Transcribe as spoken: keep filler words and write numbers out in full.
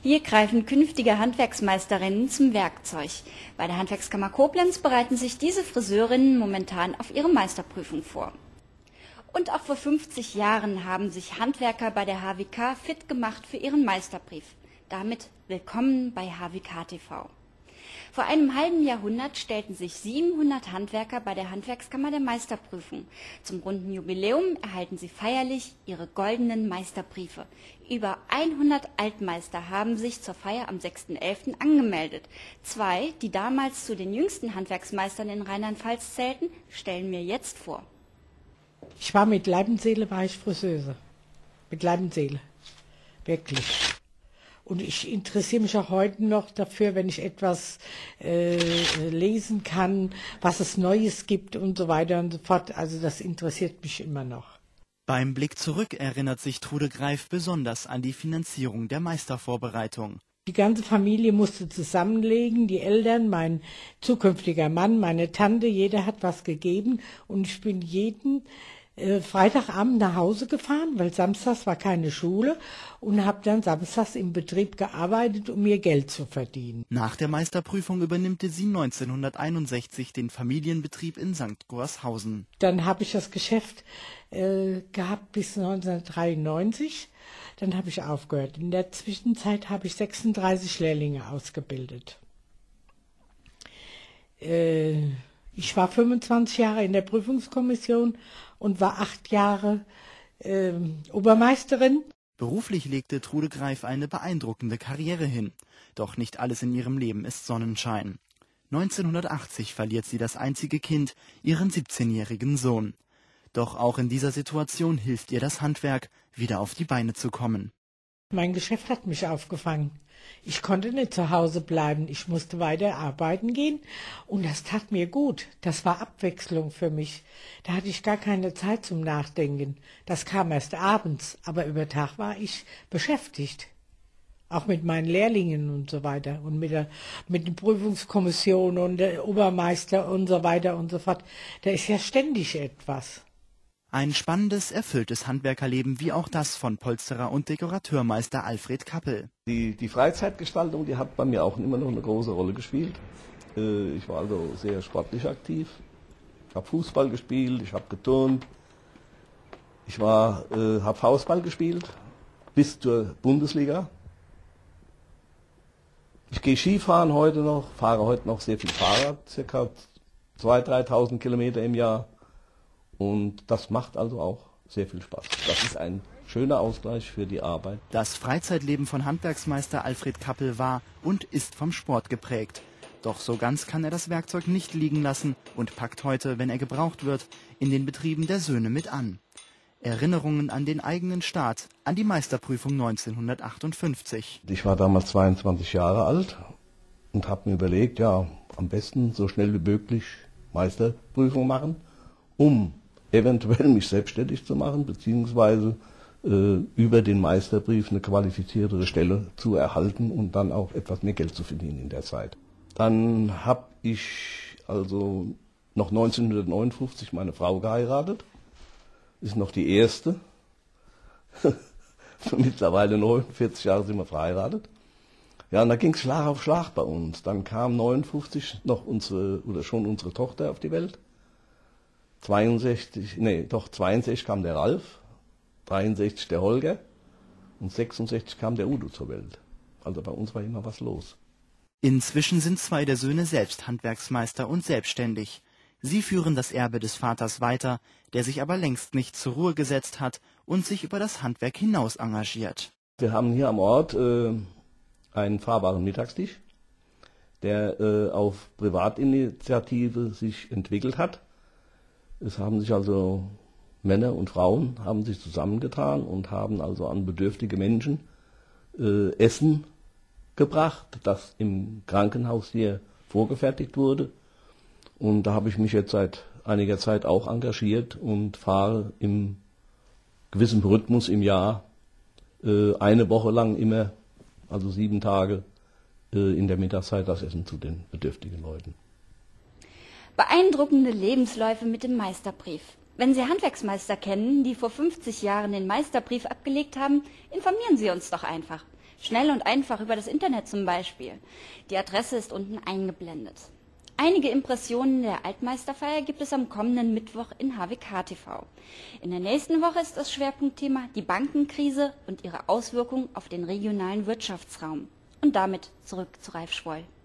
Hier greifen künftige Handwerksmeisterinnen zum Werkzeug. Bei der Handwerkskammer Koblenz bereiten sich diese Friseurinnen momentan auf ihre Meisterprüfung vor. Und auch vor fünfzig Jahren haben sich Handwerker bei der H W K fit gemacht für ihren Meisterbrief. Damit willkommen bei H W K T V. Vor einem halben Jahrhundert stellten sich siebenhundert Handwerker bei der Handwerkskammer der Meisterprüfung. Zum runden Jubiläum erhalten sie feierlich ihre goldenen Meisterbriefe. Über hundert Altmeister haben sich zur Feier am sechsten elften angemeldet. Zwei, die damals zu den jüngsten Handwerksmeistern in Rheinland-Pfalz zählten, stellen mir jetzt vor. Ich war mit Leib und Seele, war ich Friseuse. Mit Leib und Seele. Wirklich. Und ich interessiere mich auch heute noch dafür, wenn ich etwas äh, lesen kann, was es Neues gibt und so weiter und so fort. Also das interessiert mich immer noch. Beim Blick zurück erinnert sich Trude Greif besonders an die Finanzierung der Meistervorbereitung. Die ganze Familie musste zusammenlegen, die Eltern, mein zukünftiger Mann, meine Tante, jeder hat was gegeben. Und ich bin jeden äh, Freitagabend nach Hause gefahren, weil samstags war keine Schule, und habe dann samstags im Betrieb gearbeitet, um mir Geld zu verdienen. Nach der Meisterprüfung übernimmt sie neunzehnhunderteinundsechzig den Familienbetrieb in Sankt Gorshausen. Dann habe ich das Geschäft äh, gehabt bis neunzehnhundertdreiundneunzig. Dann habe ich aufgehört. In der Zwischenzeit habe ich sechsunddreißig Lehrlinge ausgebildet. Äh, ich war fünfundzwanzig Jahre in der Prüfungskommission und war acht Jahre äh, Obermeisterin. Beruflich legte Trude Greif eine beeindruckende Karriere hin. Doch nicht alles in ihrem Leben ist Sonnenschein. neunzehnhundertachtzig verliert sie das einzige Kind, ihren siebzehnjährigen Sohn. Doch auch in dieser Situation hilft ihr das Handwerk, wieder auf die Beine zu kommen. Mein Geschäft hat mich aufgefangen. Ich konnte nicht zu Hause bleiben, ich musste weiter arbeiten gehen und das tat mir gut. Das war Abwechslung für mich. Da hatte ich gar keine Zeit zum Nachdenken. Das kam erst abends, aber über Tag war ich beschäftigt. Auch mit meinen Lehrlingen und so weiter und mit der, mit der Prüfungskommission und der Obermeister und so weiter und so fort. Da ist ja ständig etwas. Ein spannendes, erfülltes Handwerkerleben wie auch das von Polsterer und Dekorateurmeister Alfred Kappel. Die, die Freizeitgestaltung, die hat bei mir auch immer noch eine große Rolle gespielt. Äh, ich war also sehr sportlich aktiv. Ich habe Fußball gespielt, ich habe geturnt. Ich war, äh, habe Faustball gespielt bis zur Bundesliga. Ich gehe Skifahren heute noch, fahre heute noch sehr viel Fahrrad, circa zweitausend, dreitausend Kilometer im Jahr. Und das macht also auch sehr viel Spaß. Das ist ein schöner Ausgleich für die Arbeit. Das Freizeitleben von Handwerksmeister Alfred Kappel war und ist vom Sport geprägt. Doch so ganz kann er das Werkzeug nicht liegen lassen und packt heute, wenn er gebraucht wird, in den Betrieben der Söhne mit an. Erinnerungen an den eigenen Start, an die Meisterprüfung neunzehnhundertachtundfünfzig. Ich war damals zweiundzwanzig Jahre alt und habe mir überlegt, ja, am besten so schnell wie möglich Meisterprüfung machen, um eventuell mich selbstständig zu machen, beziehungsweise äh, über den Meisterbrief eine qualifiziertere Stelle zu erhalten und dann auch etwas mehr Geld zu verdienen in der Zeit. Dann habe ich also noch neunzehnhundertneunundfünfzig meine Frau geheiratet, ist noch die erste. Mittlerweile neunundvierzig Jahre sind wir verheiratet. Ja, und da ging es Schlag auf Schlag bei uns. Dann kam neunundfünfzig noch unsere, oder schon unsere Tochter auf die Welt. zweiundsechzig, nee, doch zweiundsechzig kam der Ralf, dreiundsechzig der Holger und sechsundsechzig kam der Udo zur Welt. Also bei uns war immer was los. Inzwischen sind zwei der Söhne selbst Handwerksmeister und selbstständig. Sie führen das Erbe des Vaters weiter, der sich aber längst nicht zur Ruhe gesetzt hat und sich über das Handwerk hinaus engagiert. Wir haben hier am Ort äh, einen fahrbaren Mittagstisch, der äh, auf Privatinitiative sich entwickelt hat. Es haben sich also Männer und Frauen haben sich zusammengetan und haben also an bedürftige Menschen äh, Essen gebracht, das im Krankenhaus hier vorgefertigt wurde. Und da habe ich mich jetzt seit einiger Zeit auch engagiert und fahre im gewissen Rhythmus im Jahr äh, eine Woche lang immer, also sieben Tage äh, in der Mittagszeit das Essen zu den bedürftigen Leuten. Beeindruckende Lebensläufe mit dem Meisterbrief. Wenn Sie Handwerksmeister kennen, die vor fünfzig Jahren den Meisterbrief abgelegt haben, informieren Sie uns doch einfach. Schnell und einfach über das Internet zum Beispiel. Die Adresse ist unten eingeblendet. Einige Impressionen der Altmeisterfeier gibt es am kommenden Mittwoch in H W K T V. In der nächsten Woche ist das Schwerpunktthema die Bankenkrise und ihre Auswirkungen auf den regionalen Wirtschaftsraum. Und damit zurück zu Ralf Schwoll.